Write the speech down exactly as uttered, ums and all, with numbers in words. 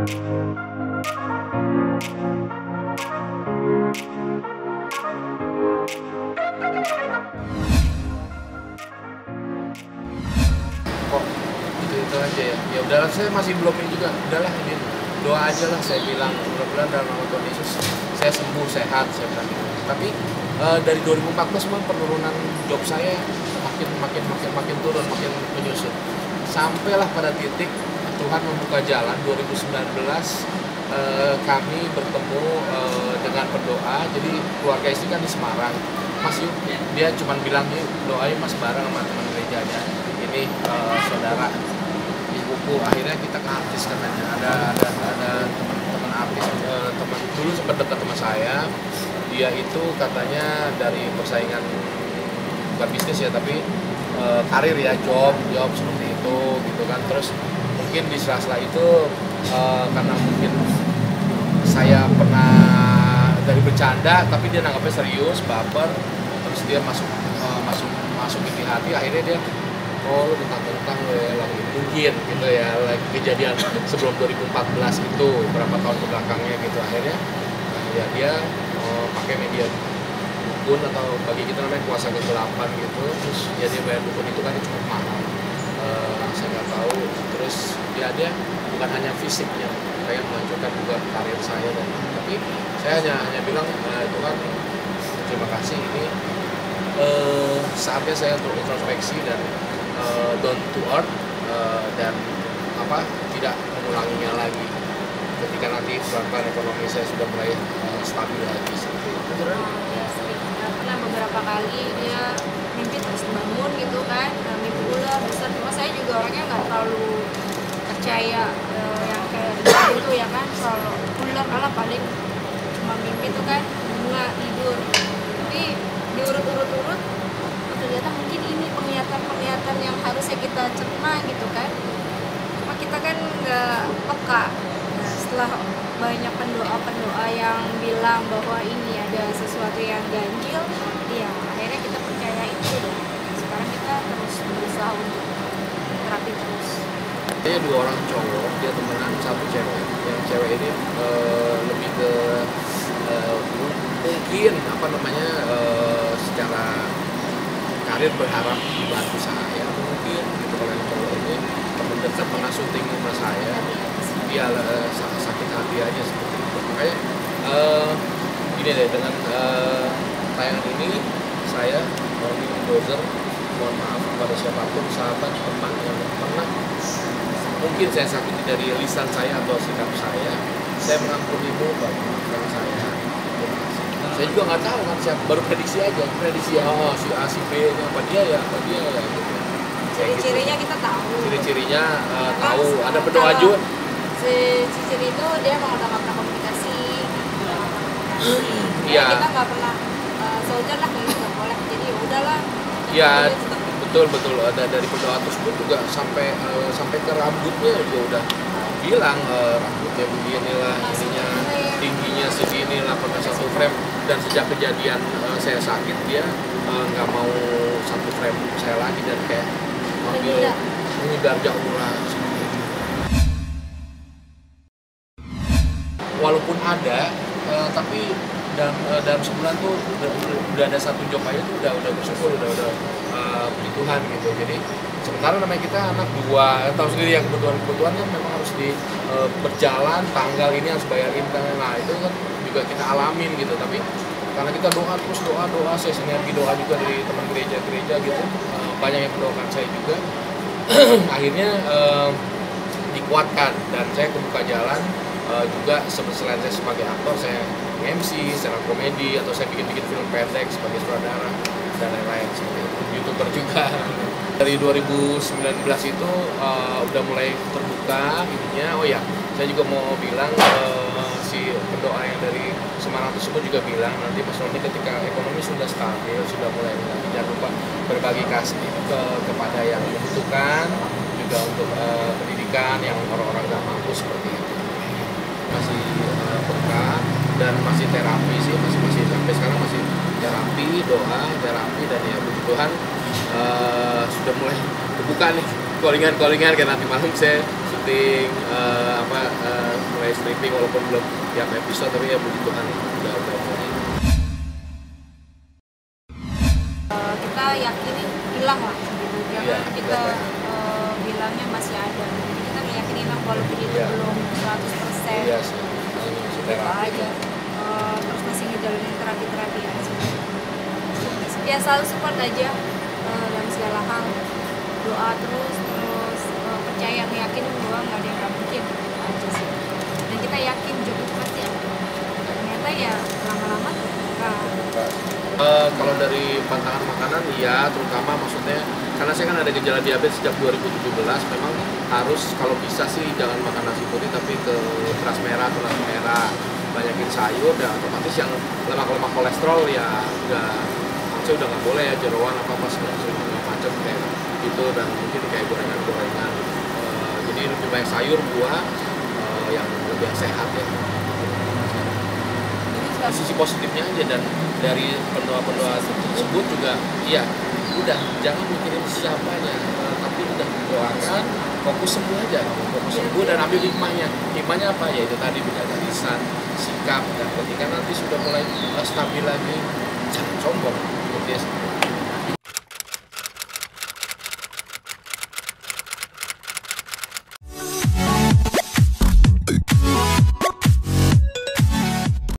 Kok itu itu aja ya, ya udahlah, saya masih belum ini juga, udahlah ini doa aja lah, saya bilang mudah-mudahan dalam nama Tuhan Yesus saya sembuh, sehat, saya bilang gitu. Tapi uh, dari dua ribu empat belas memang penurunan job saya makin makin makin makin turun, makin menyusut, sampailah pada titik Tuhan membuka jalan dua ribu sembilan belas. Uh, kami bertemu uh, dengan berdoa. Jadi keluarga istri kan di Semarang, Mas yuk, dia cuma bilang yuk doain Mas bareng sama teman gerejanya, ini uh, saudara ibuku. Akhirnya kita ke artis katanya, ada ada ada teman-teman artis, uh, teman dulu sempat dekat sama saya, dia itu katanya dari persaingan bukan bisnis ya tapi uh, karir ya, job job seperti itu gitu kan. Terus mungkin di sela-sela itu uh, karena mungkin saya pernah dari bercanda tapi dia nanggapnya serius, baper, terus dia masuk uh, masuk masuk di hati. Akhirnya dia, oh lu tentang-tentang ya lagi mungkin gitu ya, lagi kejadian sebelum dua ribu empat belas itu berapa tahun kebelakangnya gitu. Akhirnya uh, ya dia uh, pakai media dukun atau bagi kita namanya kuasa kegelapan gitu. Terus ya dia bayar dukun itu kan cukup mahal, uh, saya nggak tahu. Terus ya dia bukan hanya fisiknya, pengen menghancurkan juga karir saya, dan tapi saya hanya hanya bilang uh, Tuhan terima kasih, ini uh, saatnya saya untuk introspeksi dan uh, down to earth, uh, dan apa tidak mengulanginya lagi ketika nanti pelan-pelan ekonomi saya sudah mulai uh, stabil lagi seperti itu. Pernah beberapa kali dia mimpi terus bangun gitu kan, mimpi ular besar. Cuma saya juga orangnya nggak terlalu percaya uh, yang kayak gitu ya kan, kalau ular kalah paling cuma mimpi itu kan bunga tidur. Tapi diurut-urut-urut ternyata mungkin ini penglihatan-penglihatan yang harusnya kita cerna gitu kan, cuma kita kan nggak peka. Nah, setelah banyak pendoa-pendoa yang bilang bahwa ini ada sesuatu yang ganjil, ya akhirnya kita percaya itu, dan sekarang kita terus berusaha untuk terapi terus. Dia dua orang cowok, dia temenan, satu cewek. Yang cewek ini uh, lebih ke uh, mungkin apa namanya uh, secara karir berharap dibantu saya mungkin gitu. Kalau yang cowok ini teman dekat, pernah syuting sama saya, dia uh, sakit hati aja seperti itu. Makanya uh, gini deh, dengan uh, tayangan ini saya mau minum dozer, mohon maaf kepada siapapun, sahabat, teman yang pernah mungkin saya sakiti dari lisan saya atau sikap saya. Saya mengampunimu, maafkan saya. Saya juga nggak tahu kan, siapa, baru prediksi aja, prediksi oh si A si B nya apa dia ya, apa dia ya. Gitu. Ciri-cirinya kita tahu. Ciri-cirinya uh, tahu. Ada berdoa juga. Si ciri itu dia mau nggak pernah komunikasi. Iya. Kita nggak pernah uh, soldier lah, kayak nggak boleh. Jadi ya udahlah. Iya. Betul betul, ada dari berdoa tersebut juga sampai uh, sampai ke rambutnya juga udah bilang uh, rambutnya beginilah, ininya tingginya segini, delapan satu frame. Dan sejak kejadian uh, saya sakit, dia nggak uh, mau satu frame saya lagi, dan kayak ambil menghindar jauh lah. Walaupun ada, uh, tapi dalam uh, dalam sebulan tuh udah, udah ada satu job aja tuh udah udah bersyukur, udah udah uh, puji Tuhan gitu. Jadi sementara namanya kita anak dua, tahu sendiri yang kebutuhan-kebutuhan kan memang harus di uh, berjalan, tanggal ini harus bayar internet, nah itu kan juga kita alamin gitu. Tapi karena kita doa terus doa doa, saya sinergi doa juga dari teman gereja-gereja gitu, uh, banyak yang mendoakan saya juga. Akhirnya uh, dikuatkan, dan saya kebuka jalan. Uh, juga selain saya sebagai aktor, saya M C, stand up komedi, atau saya bikin-bikin film pendek sebagai sutradara dan lain-lain seperti itu. YouTuber juga. Dari dua ribu sembilan belas itu uh, udah mulai terbuka ininya. Oh ya, saya juga mau bilang uh, si pendoa yang dari Semarang tersebut juga bilang nanti Mas Roni ketika ekonomi sudah stabil, sudah mulai jangan lupa berbagi kasih ke kepada yang membutuhkan, juga untuk uh, pendidikan yang orang-orang nggak mampu seperti itu. Masih uh, peka dan masih terapi sih, masih masih sampai sekarang masih terapi, doa, terapi, dan ya puji Tuhan uh, sudah mulai terbuka nih callingan-callingan, kayak nanti malam saya syuting uh, apa uh, tapi walaupun belum tiap episode tapi ya puji Tuhan udah udah mulai. Uh, kita yakinin hilang lah gitu, jangan Iya, kita betul. uh, bilangnya masih ada. Jadi kita meyakini hilang walaupun itu Iya. belum seratus persen. Iya sih. Gitu Terapi. aja. Uh, terus masih ngejalanin terapi-terapi aja. Ya selalu support aja uh, dalam segala hal, doa terus terus uh, percaya yakin bahwa nggak ada yang nggak mungkin aja sih. Dan kita yakin Joko itu pasti ada. Ternyata ya lama-lama nah, Uh, kalau dari pantangan makanan, ya terutama maksudnya karena saya kan ada gejala diabetes sejak dua ribu tujuh belas, memang harus kalau bisa sih jangan makan nasi putih tapi ke beras merah, beras merah, banyakin sayur dan otomatis yang lemak-lemak kolesterol ya udah maksudnya udah nggak boleh ya, jeroan apa apa segala macam kayak gitu, dan mungkin kayak gorengan-gorengan. Uh, jadi lebih banyak sayur, buah uh, yang lebih sehat ya. Sisi positifnya aja, dan dari pendoa-pendoa tersebut juga iya udah jangan mikirin siapanya, uh, tapi udah doakan, fokus sembuh aja, fokus sembuh dan ambil hikmahnya. Hikmahnya apa ya, itu tadi menjaga lisan, sikap, dan ketika nanti sudah mulai uh, stabil lagi jangan sombong, gitu ya.